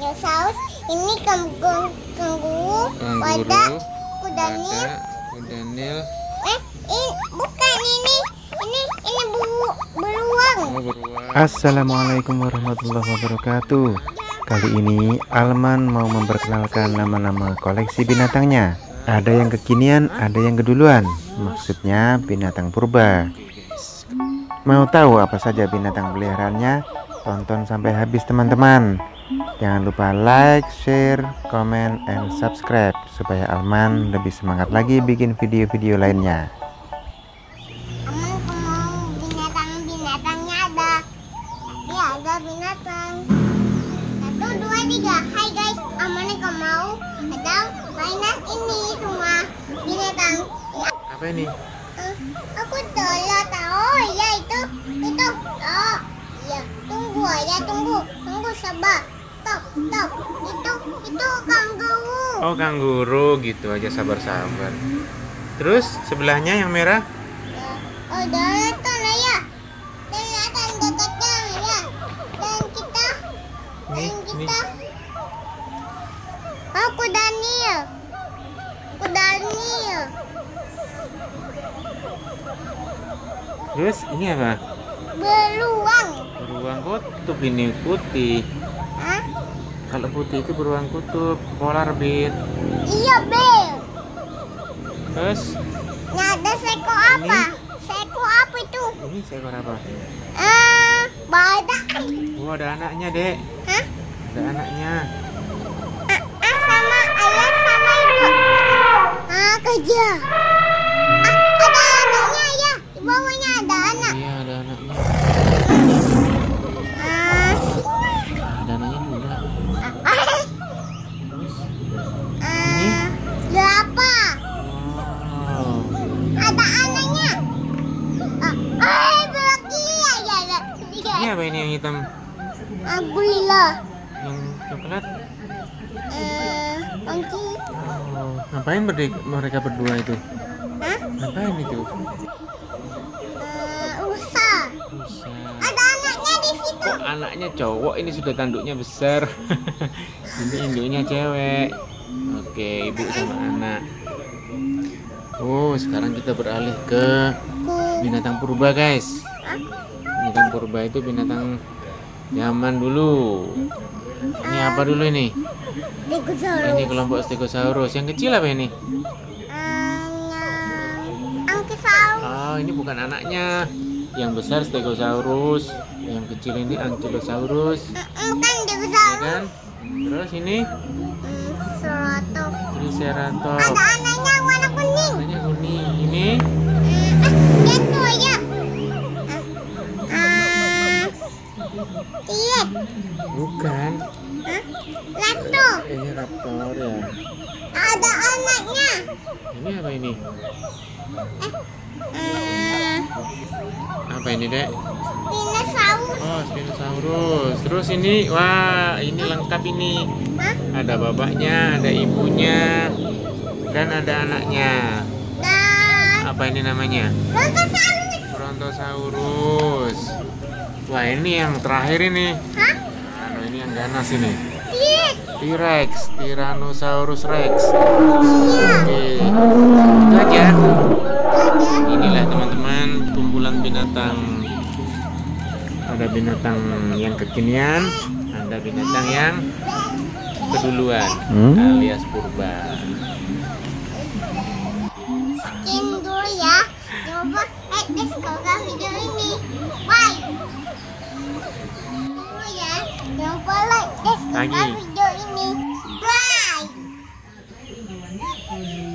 dinosaurus. Ini kanguru, wadah, kuda nil. Bukan ini beruang. Assalamualaikum warahmatullahi wabarakatuh. Kali ini Alman mau memperkenalkan nama-nama koleksi binatangnya. Ada yang kekinian, ada yang keduluan. Maksudnya binatang purba. Mau tahu apa saja binatang peliharaannya? Tonton sampai habis teman-teman. Jangan lupa like, share, comment, and subscribe supaya Alman lebih semangat lagi bikin video-video lainnya. Aman mau binatangnya ada. Tapi ada binatang. 1, 2, 3. Hai guys, Aman mau ada mainan ini semua binatang. Apa ini? Aku telah tahu ya itu. Oh iya, tunggu sabar. Stop. Itu kanguru. Oh, kanguru gitu aja, sabar-sabar. Terus sebelahnya yang merah? Oh, datang lah ya. Datang dekatnya ya. Dan kita. Oh, kuda nil. Terus ini apa? Beruang. Beruang kutub ini putih. Hah? Kalau putih itu beruang kutub, polar bear. Iya, Bel. Terus Nah, ada seekor apa? Seekor apa itu? ini seekor apa? Badak. Oh, ada anaknya, Dek. Hah? Ada anaknya. Sama ayah sama ibu. Kerja. Ada anaknya ya. Di bawahnya ada anak. Iya, ada anaknya. Ada anaknya juga. Berapa? Oh. Ada anaknya. Berarti ya. Ini apa ini yang hitam? Gulila. Yang coklat? Monkey. Oh, ngapain mereka berdua itu? Hah? Ngapain itu? Rusa. Bisa. Ada anaknya di situ. Kok anaknya cowok, ini sudah tanduknya besar. Ini induknya cewek. Oke, ibu sama anak. Oh, sekarang kita beralih ke binatang purba, guys. Binatang purba itu binatang zaman dulu. Ini apa dulu ini? Ini kelompok Stegosaurus. Yang kecil apa ini? Ankylosaurus. Oh, ini bukan anaknya. Yang besar Stegosaurus, yang kecil ini Ankylosaurus. Kan Ya dinosaurus. kan? Terus ini Ceratops. Triceratops. Ada anaknya warna kuning. Warnanya kuning. Ini Itu ya. T-Rex. bukan. Raptor. Ini raptor ya. Ada anaknya. Ini apa ini? Apa ini, Dek? Dinosaurus. Oh, Spinosaurus. Terus ini, wah, ini lengkap ini. Hah? Ada bapaknya, ada ibunya, dan ada anaknya. Dan Apa ini namanya? Brontosaurus. Brontosaurus. Wah, ini yang terakhir ini. Hah? Ini yang ganas ini. T-Rex. T-Rex, Tyrannosaurus Rex. Iya. Oke, itu aja. Inilah teman-teman kumpulan binatang. Ada binatang yang kekinian, ada binatang yang keduluan, alias purba. Sekian dulu ya. Coba like kalau video ini. Bye. Dulu ya. Coba like Lagi. video ini. Bye.